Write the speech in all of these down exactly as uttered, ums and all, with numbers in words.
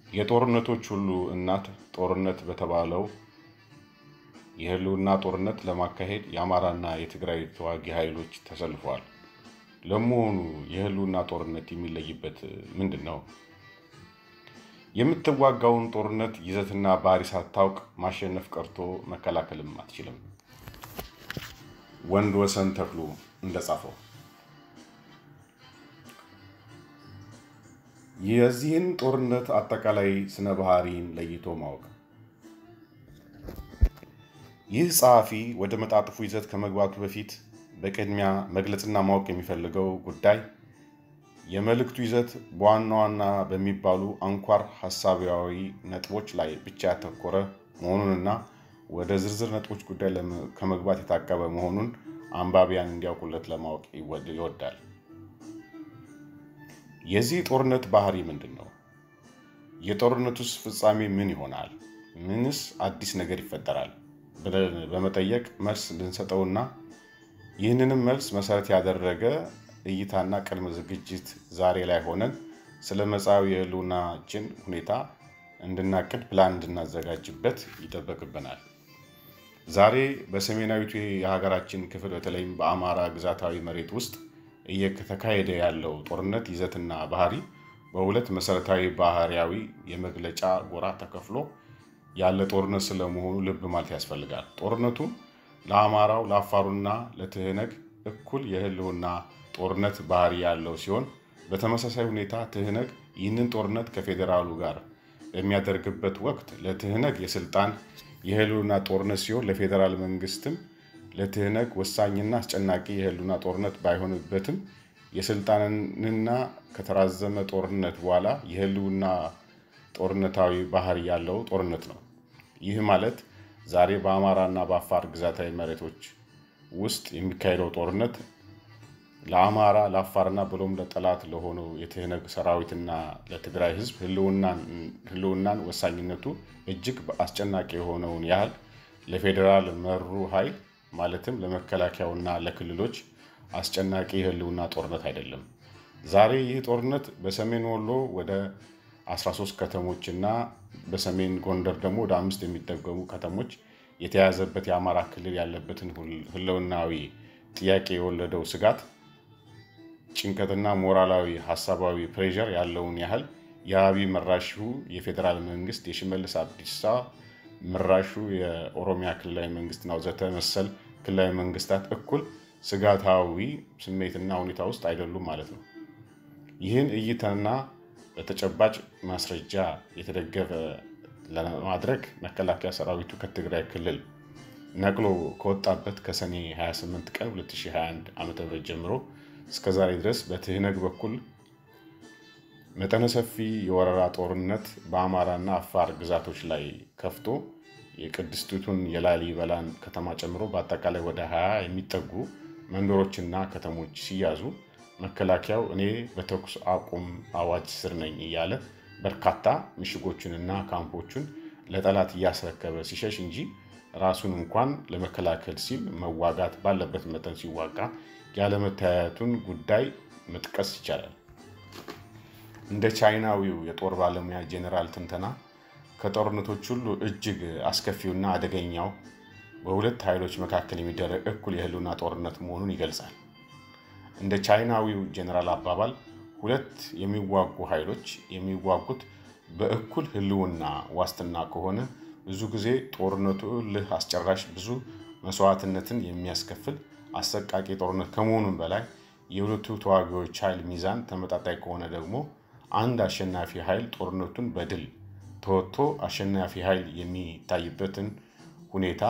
የጦርነቶች ሁሉ እናት ጦርነት በተባለው የህልውና ጦርነት ለማካሄድ የአምሃራና የትግራይ ተዋጊ ሃይሎች ተሰልፈዋል። ለመሆኑ የህልውና ጦርነት የሚለይበት ምንድነው? የምትዋጋውን ጦርነት ይዘትና ባህሪ ሳታውቅ ማሸነፍ ቀርቶ መከላከልም አትችልም። ወንድ ወሰን ተክሉ እንደጻፈው የዚህን ጦርነት አጠቃላይ ስነ ባህሪን ለይቶ ማወቅ። ይህ ጸሐፊ ወደ መጣጥፉ ይዘት ከመግባቱ በፊት በቅድሚያ መግለጽና ማወቅ የሚፈልገው ጉዳይ የመልእክቱ ይዘት በዋና ዋና በሚባሉ አንኳር ሐሳባዊ ነጥቦች ላይ ብቻ ያተኮረ መሆኑንና ወደ ዝርዝር ነጥቦች ጉዳይ ከመግባት የታቀበ መሆኑን አንባቢያን እንዲያውቁለት ለማወቅ ይወዳል። የዚህ ጦርነት ባህሪ ምንድነው? የጦርነቱስ ፍጻሜ ምን ይሆናል? ምንስ አዲስ ነገር ይፈጠራል? ብለን በመጠየቅ መልስ እንድንሰጠውና ይህንንም መልስ መሰረት ያደረገ እይታና ቅድመ ዝግጅት ዛሬ ላይ ሆነን ስለ መጻው የህልውናችን ሁኔታ እንድናቅድ ፕላን እንድናዘጋጅበት ይጠበቅብናል። ዛሬ በሰሜናዊቱ የሀገራችን ክፍል በተለይም በአምሃራ ግዛታዊ መሬት ውስጥ እየተካሄደ ያለው ጦርነት ይዘትና ባህሪ በሁለት መሰረታዊ ባህሪያዊ የመግለጫ ጎራ ተከፍሎ ያለ ጦርነት ስለመሆኑ ልብ ማለት ያስፈልጋል። ጦርነቱ ለአምሃራው ለአፋሩና ለትህነግ እኩል የህልውና ጦርነት ባህሪ ያለው ሲሆን በተመሳሳይ ሁኔታ ትህነግ ይህንን ጦርነት ከፌደራሉ ጋር በሚያደርግበት ወቅት ለትህነግ የስልጣን የህልውና ጦርነት ሲሆን ለፌደራል መንግስትም ለትህነግ ወሳኝና አስጨናቂ የህልውና ጦርነት ባይሆንበትም የስልጣንና ከተራዘመ ጦርነት በኋላ የህልውና ጦርነታዊ ባህሪ ያለው ጦርነት ነው። ይህ ማለት ዛሬ በአምሃራና በአፋር ግዛታዊ መሬቶች ውስጥ የሚካሄደው ጦርነት ለአምሃራ ለአፋርና ብሎም ለጠላት ለሆነው የትህነግ ሰራዊትና ለትግራይ ህዝብ ህልውናን ወሳኝነቱ እጅግ አስጨናቂ የሆነውን ያህል ለፌደራል መሩ ኃይል ማለትም ለመከላከያውና ለክልሎች አስጨናቂ የህልውና ጦርነት አይደለም። ዛሬ ይህ ጦርነት በሰሜን ወሎ ወደ አስራ ሶስት ከተሞችና በሰሜን ጎንደር ደግሞ ወደ አምስት የሚጠጉ ከተሞች የተያዘበት የአምሃራ ክልል ያለበትን ህልውናዊ ጥያቄ የወለደው ስጋት ጭንቀትና ሞራላዊ ሐሳባዊ ፕሬሸር ያለውን ያህል የአብይ መራሹ የፌደራል መንግስት የሽመልስ አብዲሳ መራሹ የኦሮሚያ ክልላዊ መንግስትና ወዘተ መሰል ክልላዊ መንግስታት እኩል ስጋታዊ ስሜትና ሁኔታ ውስጥ አይደሉም ማለት ነው። ይህን እይታና በተጨባጭ ማስረጃ የተደገፈ ለማድረግ መከላከያ ሰራዊቱ ከትግራይ ክልል ነቅሎ ከወጣበት ከሰኔ ሃያ ስምንት ቀን ሁለት ሺህ ሃያ አንድ ዓ.ም ጀምሮ እስከ ዛሬ ድረስ በትህነግ በኩል መጠነ ሰፊ የወረራ ጦርነት በአምሃራና አፋር ግዛቶች ላይ ከፍቶ የቅድስቲቱን የላሊበላን ከተማ ጨምሮ በአጠቃላይ ወደ ሃያ የሚጠጉ መንደሮችና ከተሞች ሲያዙ መከላከያው እኔ በተኩስ አቁም አዋጅ ስር ነኝ እያለ በርካታ ምሽጎችንና ካምፖችን ለጠላት እያስረከበ ሲሸሽ እንጂ ራሱን እንኳን ለመከላከል ሲል መዋጋት ባለበት መጠን ሲዋጋ ያለመታየቱን ጉዳይ መጥቀስ ይቻላል። እንደ ቻይናዊው የጦር ባለሙያ ጄኔራል ትንተና ከጦርነቶች ሁሉ እጅግ አስከፊውና አደገኛው በሁለት ኃይሎች መካከል የሚደረግ እኩል የህልውና ጦርነት መሆኑን ይገልጻል። እንደ ቻይናዊው ጄኔራል አባባል ሁለት የሚዋጉ ኃይሎች የሚዋጉት በእኩል ህልውና ዋስትና ከሆነ ብዙ ጊዜ ጦርነቱ ልህ አስጨራሽ ብዙ መስዋዕትነትን የሚያስከፍል አሰቃቂ ጦርነት ከመሆኑም በላይ የሁለቱ ተዋጊዎች ኃይል ሚዛን ተመጣጣኝ ከሆነ ደግሞ አንድ አሸናፊ ኃይል ጦርነቱን በድል ተወጥቶ አሸናፊ ኃይል የሚታይበትን ሁኔታ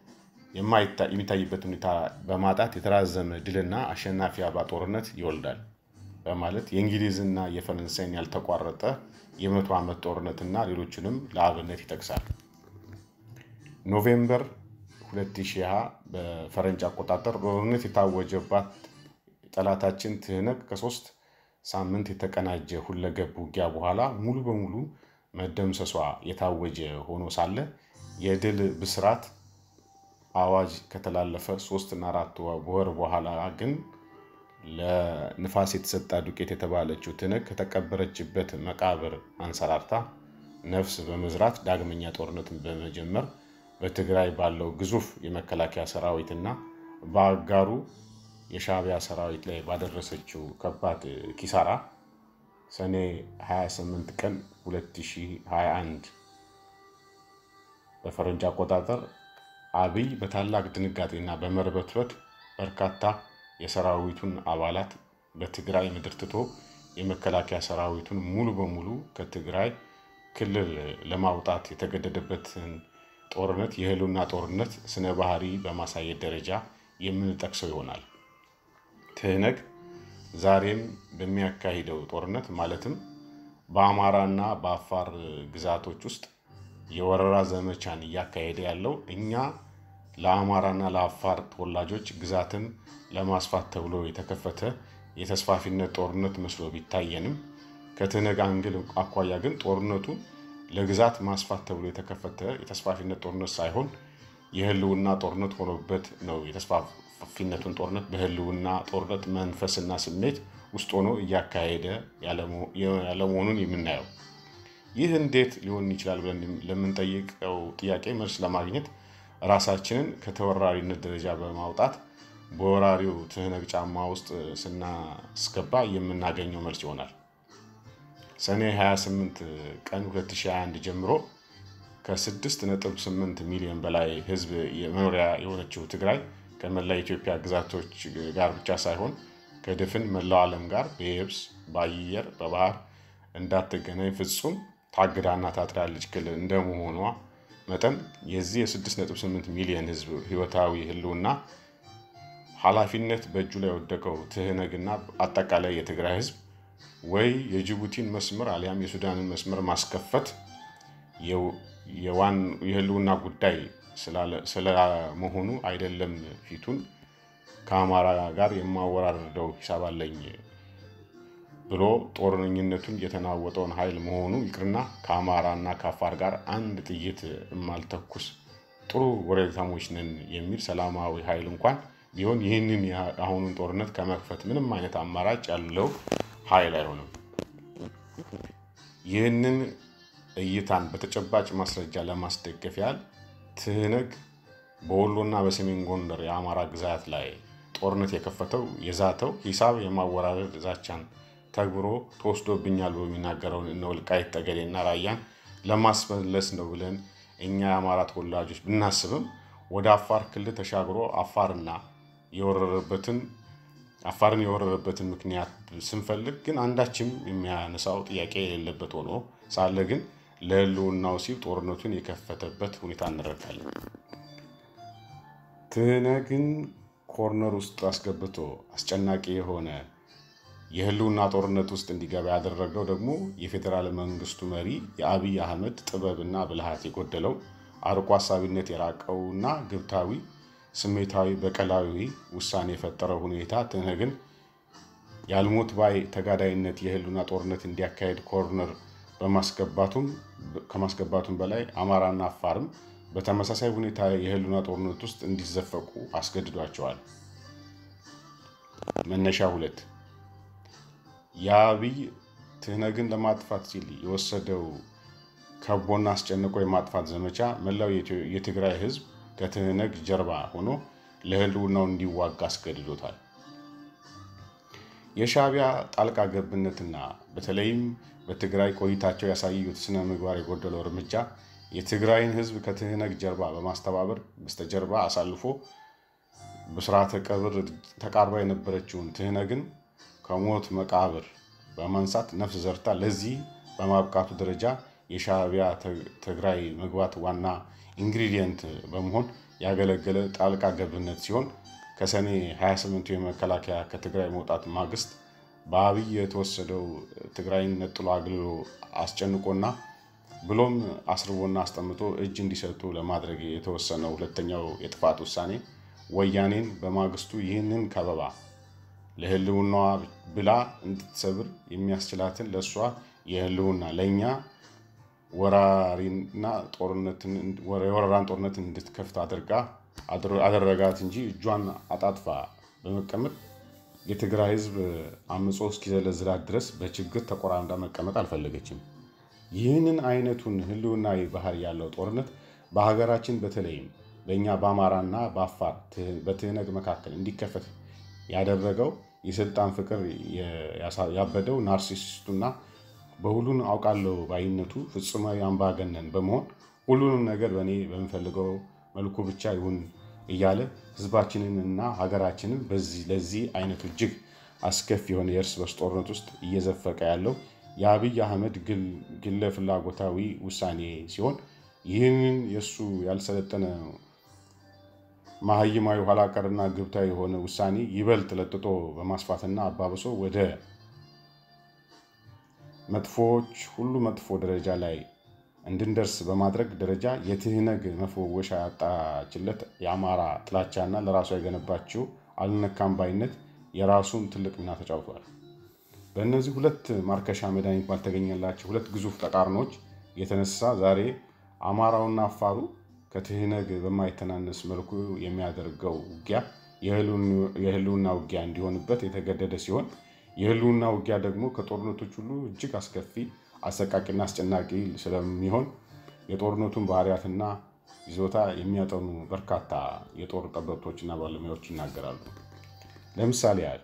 የሚታይበት ሁኔታ በማጣት የተራዘመ ድልና አሸናፊ አልባ ጦርነት ይወልዳል በማለት የእንግሊዝና የፈረንሳይን ያልተቋረጠ የመቶ ዓመት ጦርነትና ሌሎችንም ለአብነት ይጠቅሳል። ኖቬምበር ሁለት ሺህ በፈረንጅ አቆጣጠር ጦርነት የታወጀባት ጠላታችን ትህነግ ከሶስት ሳምንት የተቀናጀ ሁለገብ ውጊያ በኋላ ሙሉ በሙሉ መደምሰሷ የታወጀ ሆኖ ሳለ የድል ብስራት አዋጅ ከተላለፈ ሶስት እና አራት ወር በኋላ ግን ለንፋስ የተሰጣ ዱቄት የተባለችው ትህነግ ከተቀበረችበት መቃብር አንሰራርታ ነፍስ በመዝራት ዳግመኛ ጦርነትን በመጀመር በትግራይ ባለው ግዙፍ የመከላከያ ሰራዊትና በአጋሩ የሻዕቢያ ሰራዊት ላይ ባደረሰችው ከባድ ኪሳራ ሰኔ ሃያ ስምንት ቀን ሁለት ሺህ ሃያ አንድ በፈረንጅ አቆጣጠር አብይ በታላቅ ድንጋጤና በመርበትበት በርካታ የሰራዊቱን አባላት በትግራይ ምድር ትቶ የመከላከያ ሰራዊቱን ሙሉ በሙሉ ከትግራይ ክልል ለማውጣት የተገደደበትን ጦርነት የህልውና ጦርነት ስነ ባህሪ በማሳየት ደረጃ የምንጠቅሰው ይሆናል። ትህነግ ዛሬም በሚያካሂደው ጦርነት ማለትም በአማራና በአፋር ግዛቶች ውስጥ የወረራ ዘመቻን እያካሄደ ያለው እኛ ለአማራና ለአፋር ተወላጆች ግዛትን ለማስፋት ተብሎ የተከፈተ የተስፋፊነት ጦርነት መስሎ ቢታየንም ከትህነግ አንግል አኳያ ግን ጦርነቱ ለግዛት ማስፋት ተብሎ የተከፈተ የተስፋፊነት ጦርነት ሳይሆን የህልውና ጦርነት ሆኖበት ነው። የተስፋፊነቱን ጦርነት በህልውና ጦርነት መንፈስና ስሜት ውስጥ ሆኖ እያካሄደ ያለመሆኑን የምናየው። ይህ እንዴት ሊሆን ይችላል ብለን ለምንጠይቀው ጥያቄ መልስ ለማግኘት ራሳችንን ከተወራሪነት ደረጃ በማውጣት በወራሪው ትህነግ ጫማ ውስጥ ስናስገባ የምናገኘው መልስ ይሆናል። ሰኔ ሃያ ስምንት ቀን ሁለት ሺህ ሃያ አንድ ጀምሮ ከ ስድስት ነጥብ ስምንት ሚሊዮን በላይ ህዝብ የመኖሪያ የሆነችው ትግራይ ከመላ ኢትዮጵያ ግዛቶች ጋር ብቻ ሳይሆን ከድፍን መላው ዓለም ጋር በየብስ በአየር በባህር እንዳትገናኝ ፍጹም ታግዳና ታጥራለች ክልል እንደመሆኗ መጠን የዚህ የ ስድስት ነጥብ ስምንት ሚሊዮን ህዝብ ህይወታዊ ህልውና ኃላፊነት በእጁ ላይ ወደቀው ትህነግና አጠቃላይ የትግራይ ህዝብ ወይ የጅቡቲን መስመር አሊያም የሱዳንን መስመር ማስከፈት የዋን የህልውና ጉዳይ ስለመሆኑ አይደለም ፊቱን ከአማራ ጋር የማወራረደው ሂሳብ አለኝ ብሎ ጦርነኝነቱን የተናወጠውን ኃይል መሆኑ ይቅርና ከአማራና ከአፋር ጋር አንድ ጥይት ማልተኩስ ጥሩ ወሬታሞች ነን የሚል ሰላማዊ ኃይል እንኳን ቢሆን ይህንን አሁኑን ጦርነት ከመክፈት ምንም አይነት አማራጭ ያለው ኃይል አይሆንም። ይህንን እይታን በተጨባጭ ማስረጃ ለማስደገፍ ያህል ትህነግ በወሎና በሰሜን ጎንደር የአማራ ግዛት ላይ ጦርነት የከፈተው የዛተው ሂሳብ የማወራረድ ዛቻን ተግብሮ ተወስዶብኛል በሚናገረው እነ ወልቃይት ጠገዴና ራያን ለማስመለስ ነው ብለን እኛ የአማራ ተወላጆች ብናስብም ወደ አፋር ክልል ተሻግሮ አፋርና የወረረበትን አፋርን የወረረበትን ምክንያት ስንፈልግ ግን አንዳችም የሚያነሳው ጥያቄ የሌለበት ሆኖ ሳለ ግን ለህልውናው ሲል ጦርነቱን የከፈተበት ሁኔታ እንረዳለን። ትህነግን ኮርነር ውስጥ አስገብቶ አስጨናቂ የሆነ የህልውና ጦርነት ውስጥ እንዲገባ ያደረገው ደግሞ የፌደራል መንግስቱ መሪ የአብይ አህመድ ጥበብና ብልሃት የጎደለው አርቆ ሐሳቢነት የራቀውና ግብታዊ ስሜታዊ በቀላዊ ውሳኔ የፈጠረው ሁኔታ ትህነግን ያልሞት ባይ ተጋዳይነት የህልውና ጦርነት እንዲያካሄድ ኮርነር በማስገባቱም ከማስገባቱም በላይ አማራና አፋርም በተመሳሳይ ሁኔታ የህልውና ጦርነት ውስጥ እንዲዘፈቁ አስገድዷቸዋል። መነሻ ሁለት የአብይ ትህነግን ለማጥፋት ሲል የወሰደው ከቦና አስጨንቆ የማጥፋት ዘመቻ መላው የትግራይ ህዝብ ከትህነግ ጀርባ ሆኖ ለህልውናው እንዲዋጋ አስገድዶታል። የሻዕቢያ ጣልቃ ገብነትና በተለይም በትግራይ ቆይታቸው ያሳዩት ስነ ምግባር የጎደለው እርምጃ የትግራይን ህዝብ ከትህነግ ጀርባ በማስተባበር በስተጀርባ አሳልፎ በስርዓተ ቀብር ተቃርባ የነበረችውን ትህነግን ከሞት መቃብር በማንሳት ነፍስ ዘርታ ለዚህ በማብቃቱ ደረጃ የሻዕቢያ ትግራይ መግባት ዋና ኢንግሪዲየንት በመሆን ያገለገለ ጣልቃ ገብነት ሲሆን ከሰኔ ሃያ ስምንት የመከላከያ ከትግራይ መውጣት ማግስት በአብይ የተወሰደው ትግራይን ነጥሎ አግልሎ አስጨንቆና ብሎም አስርቦና አስጠምቶ እጅ እንዲሰጡ ለማድረግ የተወሰነው ሁለተኛው የጥፋት ውሳኔ ወያኔን በማግስቱ ይህንን ከበባ ለህልውናዋ ብላ እንድትሰብር የሚያስችላትን ለሷ የህልውና ለኛ ወራሪና ጦርነትን ወራራን ጦርነት እንድትከፍት አድርጋ አደረጋት እንጂ እጇን አጣጥፋ በመቀመጥ የትግራይ ህዝብ አምጾ እስኪዘለዝላት ድረስ በችግር ተቆራምዳ መቀመጥ አልፈለገችም። ይህንን አይነቱን ህልውናዊ ባህሪ ያለው ጦርነት በሀገራችን በተለይም በእኛ በአማራና በአፋር በትህነግ መካከል እንዲከፈት ያደረገው የስልጣን ፍቅር ያበደው ናርሲሲስቱና በሁሉን አውቃለሁ ባይነቱ ፍጹማዊ አምባገነን በመሆን ሁሉንም ነገር በእኔ በምፈልገው መልኩ ብቻ ይሁን እያለ ህዝባችንንና ሀገራችንን በዚህ ለዚህ አይነቱ እጅግ አስከፊ የሆነ የእርስ በርስ ጦርነት ውስጥ እየዘፈቀ ያለው የአብይ አህመድ ግለ ፍላጎታዊ ውሳኔ ሲሆን ይህንን የሱ ያልሰለጠነ ማህይማዊ ኋላቀርና ግብታዊ የሆነ ውሳኔ ይበልጥ ለጥጦ በማስፋትና አባብሶ ወደ መጥፎች ሁሉ መጥፎ ደረጃ ላይ እንድንደርስ በማድረግ ደረጃ የትህነግ መፈወሻ ያጣችለት የአማራ ጥላቻና ለራሷ የገነባችው አልነካም ባይነት የራሱን ትልቅ ሚና ተጫውቷል። በእነዚህ ሁለት ማርከሻ መድኃኒት ባልተገኘላቸው ሁለት ግዙፍ ተቃርኖች የተነሳ ዛሬ አማራውና አፋሩ ከትህነግ በማይተናነስ መልኩ የሚያደርገው ውጊያ የህልውና ውጊያ እንዲሆንበት የተገደደ ሲሆን የህልውና ውጊያ ደግሞ ከጦርነቶች ሁሉ እጅግ አስከፊ አሰቃቂና አስጨናቂ ስለሚሆን የጦርነቱን ባህሪያትና ይዞታ የሚያጠኑ በርካታ የጦር ጠበብቶችና ባለሙያዎች ይናገራሉ። ለምሳሌ ያህል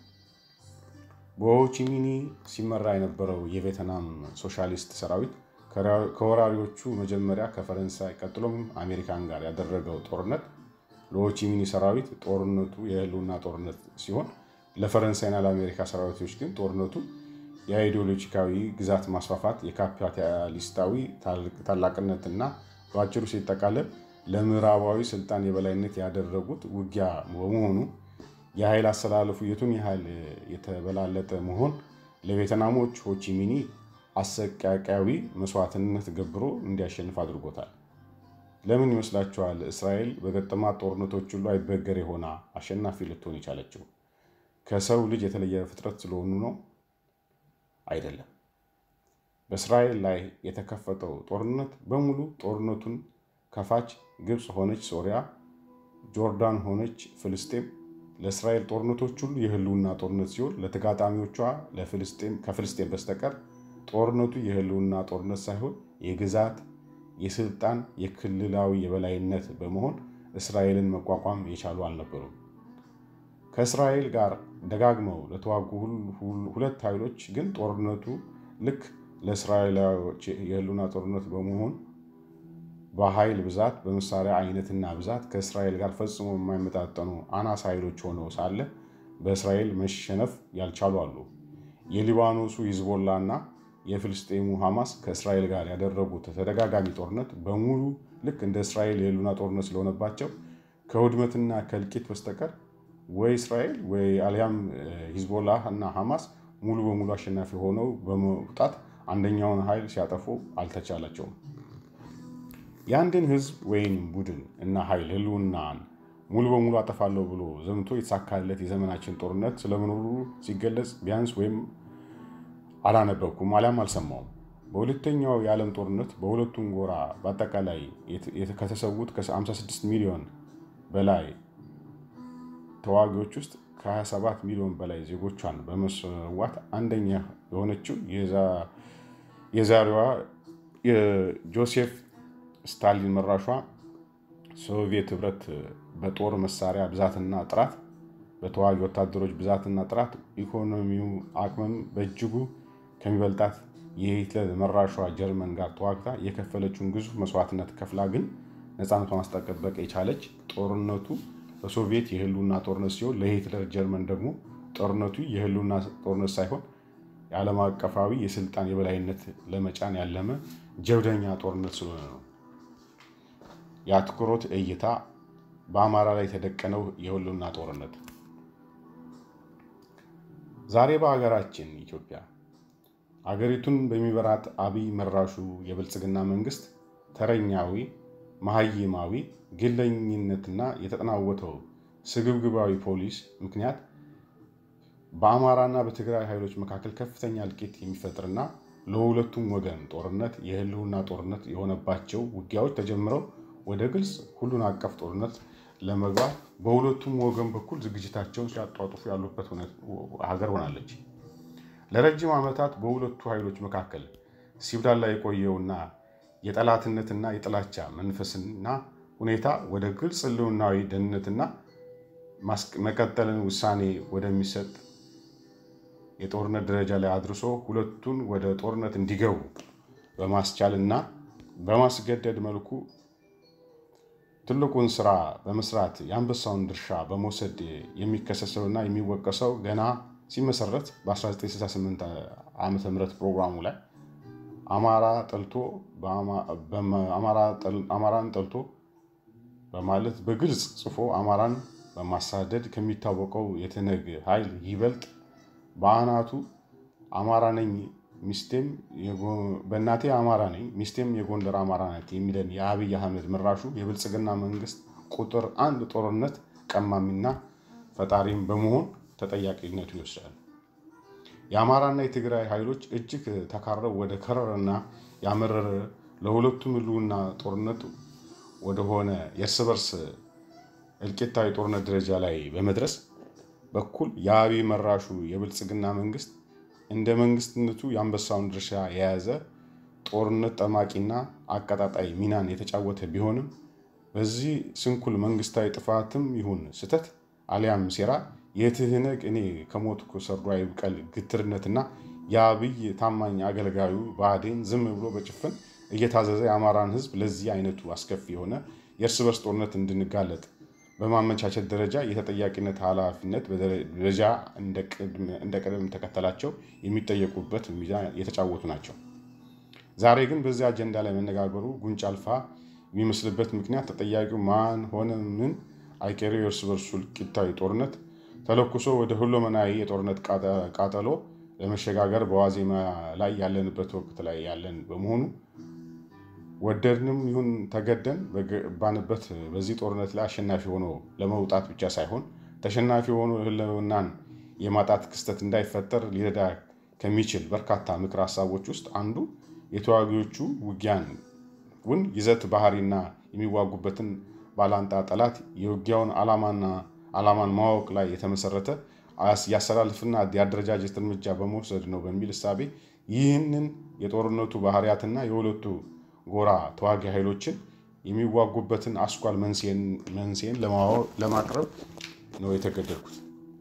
በሆቺሚኒ ሲመራ የነበረው የቬትናም ሶሻሊስት ሰራዊት ከወራሪዎቹ መጀመሪያ ከፈረንሳይ ቀጥሎም አሜሪካን ጋር ያደረገው ጦርነት ለሆቺሚኒ ሰራዊት ጦርነቱ የህልውና ጦርነት ሲሆን ለፈረንሳይና ለአሜሪካ ሰራዊቶች ግን ጦርነቱ የአይዲዮሎጂካዊ ግዛት ማስፋፋት የካፒታሊስታዊ ታላቅነትና በአጭሩ ሲጠቃለል ለምዕራባዊ ስልጣን የበላይነት ያደረጉት ውጊያ በመሆኑ የኃይል አሰላለፉ የቱን ያህል የተበላለጠ መሆን ለቬትናሞች ሆቺሚኒ አሰቃቂያዊ መስዋዕትነት ገብሮ እንዲያሸንፍ አድርጎታል። ለምን ይመስላችኋል እስራኤል በገጠማት ጦርነቶች ሁሉ አይበገሬ ሆና አሸናፊ ልትሆን የቻለችው? ከሰው ልጅ የተለየ ፍጥረት ስለሆኑ ነው? አይደለም። በእስራኤል ላይ የተከፈተው ጦርነት በሙሉ ጦርነቱን ከፋች ግብጽ ሆነች ሶሪያ፣ ጆርዳን ሆነች ፍልስጤም ለእስራኤል ጦርነቶች ሁሉ የህልውና ጦርነት ሲሆን ለተጋጣሚዎቿ ለፍልስጤም ከፍልስጤም በስተቀር ጦርነቱ የህልውና ጦርነት ሳይሆን የግዛት የስልጣን የክልላዊ የበላይነት በመሆን እስራኤልን መቋቋም የቻሉ አልነበሩም። ከእስራኤል ጋር ደጋግመው ለተዋጉ ሁለት ኃይሎች ግን ጦርነቱ ልክ ለእስራኤላውያን የህልውና ጦርነት በመሆን በኃይል ብዛት በመሳሪያ አይነትና ብዛት ከእስራኤል ጋር ፈጽሞ የማይመጣጠኑ አናሳ ኃይሎች ሆነው ሳለ በእስራኤል መሸነፍ ያልቻሉ አሉ። የሊባኖሱ ሂዝቦላና የፍልስጤሙ ሐማስ ከእስራኤል ጋር ያደረጉት ተደጋጋሚ ጦርነት በሙሉ ልክ እንደ እስራኤል የህልውና ጦርነት ስለሆነባቸው ከውድመትና ከእልቂት በስተቀር ወይ እስራኤል ወይ አልያም ሂዝቦላ እና ሐማስ ሙሉ በሙሉ አሸናፊ ሆነው በመውጣት አንደኛውን ኃይል ሲያጠፉ አልተቻላቸውም። የአንድን ህዝብ ወይም ቡድን እና ኃይል ህልውናን ሙሉ በሙሉ አጠፋለሁ ብሎ ዘምቶ የተሳካለት የዘመናችን ጦርነት ስለመኖሩ ሲገለጽ ቢያንስ ወይም አላነበብኩም አልያም አልሰማውም። በሁለተኛው የዓለም ጦርነት በሁለቱም ጎራ በአጠቃላይ ከተሰዉት ከሃምሳ ስድስት ሚሊዮን በላይ ተዋጊዎች ውስጥ ከሃያ ሰባት ሚሊዮን በላይ ዜጎቿን በመስዋዕት አንደኛ የሆነችው የዛሬዋ የጆሴፍ ስታሊን መራሿ ሶቪየት ህብረት በጦር መሳሪያ ብዛትና ጥራት በተዋጊ ወታደሮች ብዛትና ጥራት ኢኮኖሚው አቅምም በእጅጉ ከሚበልጣት የሂትለር መራሿ ጀርመን ጋር ተዋግታ የከፈለችውን ግዙፍ መስዋዕትነት ከፍላ ግን ነፃነቷን ማስጠበቅ የቻለች ጦርነቱ በሶቪየት የህልውና ጦርነት ሲሆን ለሂትለር ጀርመን ደግሞ ጦርነቱ የህልውና ጦርነት ሳይሆን የዓለም አቀፋዊ የስልጣን የበላይነት ለመጫን ያለመ ጀብደኛ ጦርነት ስለሆነ ነው። የአትኩሮት እይታ በአማራ ላይ የተደቀነው የህልውና ጦርነት ዛሬ በሀገራችን ኢትዮጵያ አገሪቱን በሚመራት አብይ መራሹ የብልጽግና መንግስት ተረኛዊ ማህይማዊ ግለኝነትና የተጠናወተው ስግብግባዊ ፖሊስ ምክንያት በአማራና በትግራይ ኃይሎች መካከል ከፍተኛ እልቂት የሚፈጥርና ለሁለቱም ወገን ጦርነት የህልውና ጦርነት የሆነባቸው ውጊያዎች ተጀምረው ወደ ግልጽ ሁሉን አቀፍ ጦርነት ለመግባት በሁለቱም ወገን በኩል ዝግጅታቸውን ሲያጧጡፉ ያሉበት ሀገር ሆናለች። ለረጅም ዓመታት በሁለቱ ኃይሎች መካከል ሲብላላ የቆየውና የጠላትነትና የጥላቻ መንፈስና ሁኔታ ወደ ግልጽ ህልውናዊ ደህንነትና መቀጠልን ውሳኔ ወደሚሰጥ የጦርነት ደረጃ ላይ አድርሶ ሁለቱን ወደ ጦርነት እንዲገቡ በማስቻልና በማስገደድ መልኩ ትልቁን ስራ በመስራት የአንበሳውን ድርሻ በመውሰድ የሚከሰሰውና የሚወቀሰው ገና ሲመሰረት በ1968 ዓመተ ምህረት ፕሮግራሙ ላይ አማራ ጠልቶ አማራን ጠልቶ በማለት በግልጽ ጽፎ አማራን በማሳደድ ከሚታወቀው የትነግ ኃይል ይበልጥ በአናቱ አማራ ነኝ ሚስቴም በእናቴ አማራ ነኝ ሚስቴም የጎንደር አማራ ናት የሚለን የአብይ አህመድ መራሹ የብልጽግና መንግስት ቁጥር አንድ ጦርነት ቀማሚና ፈጣሪም በመሆን ተጠያቂነቱን ይወስዳል። የአማራና የትግራይ ሃይሎች እጅግ ተካረው ወደ ከረረና ያመረረ ለሁለቱም ህልውና ጦርነት ወደ ሆነ የእርስ በርስ እልቂታዊ ጦርነት ደረጃ ላይ በመድረስ በኩል የአብይ መራሹ የብልጽግና መንግስት እንደ መንግስትነቱ የአንበሳውን ድርሻ የያዘ ጦርነት ጠማቂና አቀጣጣይ ሚናን የተጫወተ ቢሆንም በዚህ ስንኩል መንግስታዊ ጥፋትም ይሁን ስተት አሊያም ሴራ የትህነግ እኔ ከሞትኩ ሰርዶ አይብቀል ግትርነትና የአብይ ታማኝ አገልጋዩ ባዴን ዝም ብሎ በጭፍን እየታዘዘ የአማራን ህዝብ ለዚህ አይነቱ አስከፊ የሆነ የእርስ በርስ ጦርነት እንድንጋለጥ በማመቻቸት ደረጃ የተጠያቂነት ኃላፊነት በደረጃ እንደ ቀደም ተከተላቸው የሚጠየቁበት ሚዛን የተጫወቱ ናቸው። ዛሬ ግን በዚህ አጀንዳ ላይ መነጋገሩ ጉንጭ አልፋ የሚመስልበት ምክንያት ተጠያቂው ማን ሆነ ምን አይቀሬ የእርስ በርሱ እልቂታዊ ጦርነት ተለኩሶ ወደ ሁለመናዊ የጦርነት ቃጠሎ ለመሸጋገር በዋዜማ ላይ ያለንበት ወቅት ላይ ያለን በመሆኑ ወደድንም ይሁን ተገደን ባንበት በዚህ ጦርነት ላይ አሸናፊ ሆኖ ለመውጣት ብቻ ሳይሆን ተሸናፊ ሆኖ ህልውናን የማጣት ክስተት እንዳይፈጠር ሊረዳ ከሚችል በርካታ ምክር ሐሳቦች ውስጥ አንዱ የተዋጊዎቹ ውጊያን ይዘት ባህሪና የሚዋጉበትን ባላንጣ ጠላት የውጊያውን ዓላማና ዓላማን ማወቅ ላይ የተመሰረተ ያሰላልፍና ያደረጃጀት እርምጃ በመውሰድ ነው በሚል እሳቤ ይህንን የጦርነቱ ባህሪያትና የሁለቱ ጎራ ተዋጊ ኃይሎችን የሚዋጉበትን አስኳል መንስኤን መንስኤን ለማቅረብ ነው የተገደድኩት።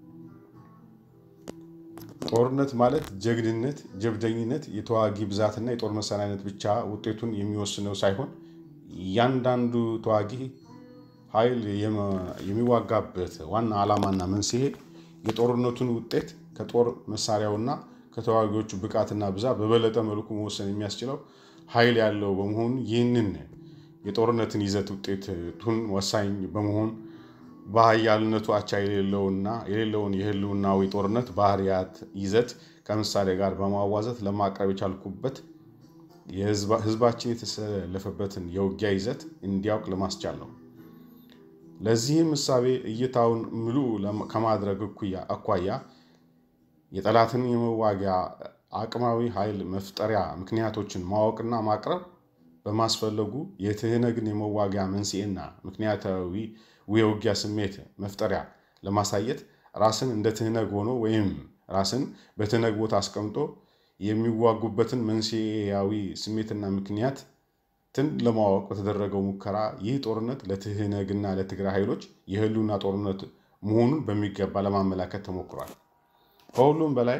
ጦርነት ማለት ጀግንነት፣ ጀብደኝነት፣ የተዋጊ ብዛትና የጦር መሳሪያነት ብቻ ውጤቱን የሚወስነው ሳይሆን ያንዳንዱ ተዋጊ ኃይል የሚዋጋበት ዋና ዓላማና መንስኤ የጦርነቱን ውጤት ከጦር መሳሪያውና ከተዋጊዎቹ ብቃትና ብዛት በበለጠ መልኩ መወሰን የሚያስችለው ኃይል ያለው በመሆኑ ይህንን የጦርነትን ይዘት ውጤቱን ወሳኝ በመሆን በኃያልነቱ አቻ የሌለውና የሌለውን የህልውናዊ ጦርነት ባህሪያት ይዘት ከምሳሌ ጋር በማዋዛት ለማቅረብ የቻልኩበት የህዝባችን የተሰለፈበትን የውጊያ ይዘት እንዲያውቅ ለማስቻል ነው። ለዚህም ምሳሌ እይታውን ሙሉ ከማድረግ አኳያ የጠላትን የመዋጊያ አቅማዊ ኃይል መፍጠሪያ ምክንያቶችን ማወቅና ማቅረብ በማስፈለጉ የትህነግን የመዋጊያ መንስኤና ምክንያታዊ የውጊያ ስሜት መፍጠሪያ ለማሳየት ራስን እንደ ትህነግ ሆኖ ወይም ራስን በትህነግ ቦታ አስቀምጦ የሚዋጉበትን መንስኤያዊ ስሜትና ምክንያትን ለማወቅ በተደረገው ሙከራ ይህ ጦርነት ለትህነግና ለትግራይ ኃይሎች የህልውና ጦርነት መሆኑን በሚገባ ለማመላከት ተሞክሯል። ከሁሉም በላይ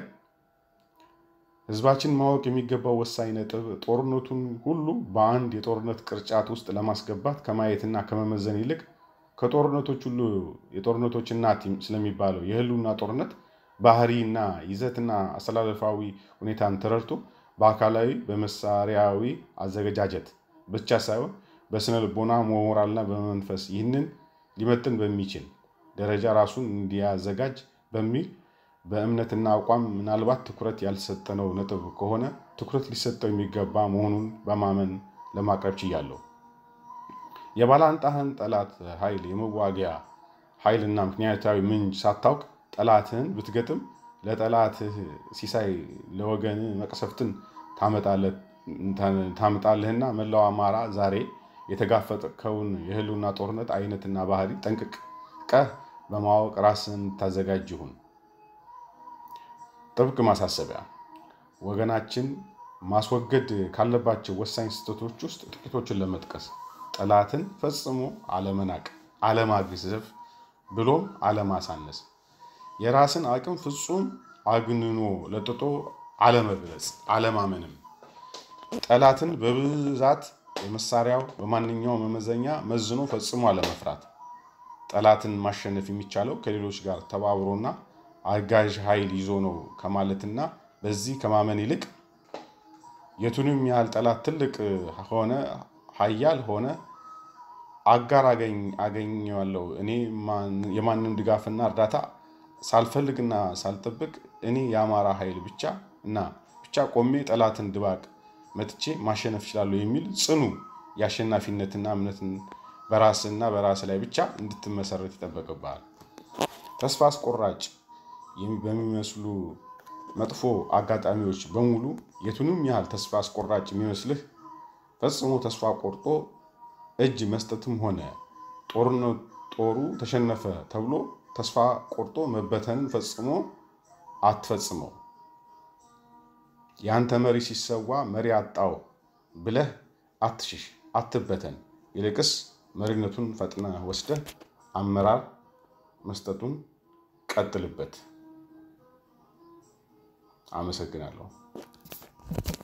ህዝባችን ማወቅ የሚገባው ወሳኝ ነጥብ ጦርነቱን ሁሉ በአንድ የጦርነት ቅርጫት ውስጥ ለማስገባት ከማየትና ከመመዘን ይልቅ ከጦርነቶች ሁሉ የጦርነቶች እናት ስለሚባለው የህልውና ጦርነት ባህሪና ይዘትና አሰላለፋዊ ሁኔታን ተረድቶ በአካላዊ በመሳሪያዊ አዘገጃጀት ብቻ ሳይሆን በስነ ልቦና ሞራልና በመንፈስ ይህንን ሊመጥን በሚችል ደረጃ ራሱን እንዲያዘጋጅ በሚል በእምነትና አቋም ምናልባት ትኩረት ያልሰጠነው ነጥብ ከሆነ ትኩረት ሊሰጠው የሚገባ መሆኑን በማመን ለማቅረብ ችያለሁ። የባላንጣህን ጠላት ኃይል የመዋጊያ ኃይልና ምክንያታዊ ምንጭ ሳታውቅ ጠላትህን ብትገጥም ለጠላትህ ሲሳይ ለወገን መቅሰፍትን ታመጣለህና መላው አማራ ዛሬ የተጋፈጠከውን የህልውና ጦርነት አይነትና ባህሪ ጠንቅቀህ በማወቅ ራስን ታዘጋጅ ይሁን። ጥብቅ ማሳሰቢያ ወገናችን ማስወገድ ካለባቸው ወሳኝ ስህተቶች ውስጥ ጥቂቶችን ለመጥቀስ ጠላትን ፈጽሞ አለመናቅ፣ አለማግዘፍ ብሎም አለማሳነስ፣ የራስን አቅም ፍጹም አግንኖ ለጥጦ አለመግለጽ፣ አለማመንም፣ ጠላትን በብዛት የመሳሪያው በማንኛውም መመዘኛ መዝኖ ፈጽሞ አለመፍራት፣ ጠላትን ማሸነፍ የሚቻለው ከሌሎች ጋር ተባብሮና አጋዥ ኃይል ይዞ ነው ከማለትና በዚህ ከማመን ይልቅ የቱንም ያህል ጠላት ትልቅ ሆነ ኃያል ሆነ አጋር አገኝ አገኘዋለሁ እኔ የማንንም ድጋፍና እርዳታ ሳልፈልግና ሳልጠብቅ እኔ የአምሃራ ኃይል ብቻ እና ብቻ ቆሜ ጠላትን ድባቅ መትቼ ማሸነፍ ይችላል የሚል ጽኑ ያሸናፊነትና እምነትን በራስና በራስ ላይ ብቻ እንድትመሰረት ይጠበቅብሃል። ተስፋ አስቆራጭ በሚመስሉ መጥፎ አጋጣሚዎች በሙሉ የቱንም ያህል ተስፋ አስቆራጭ የሚመስልህ ፈጽሞ ተስፋ ቆርጦ እጅ መስጠትም ሆነ ጦርነት ጦሩ ተሸነፈ ተብሎ ተስፋ ቆርጦ መበተንን ፈጽሞ አትፈጽመው። ያንተ መሪ ሲሰዋ መሪ አጣው ብለህ አትሽሽ፣ አትበተን። ይልቅስ መሪነቱን ፈጥነህ ወስደህ አመራር መስጠቱን ቀጥልበት። አመሰግናለሁ።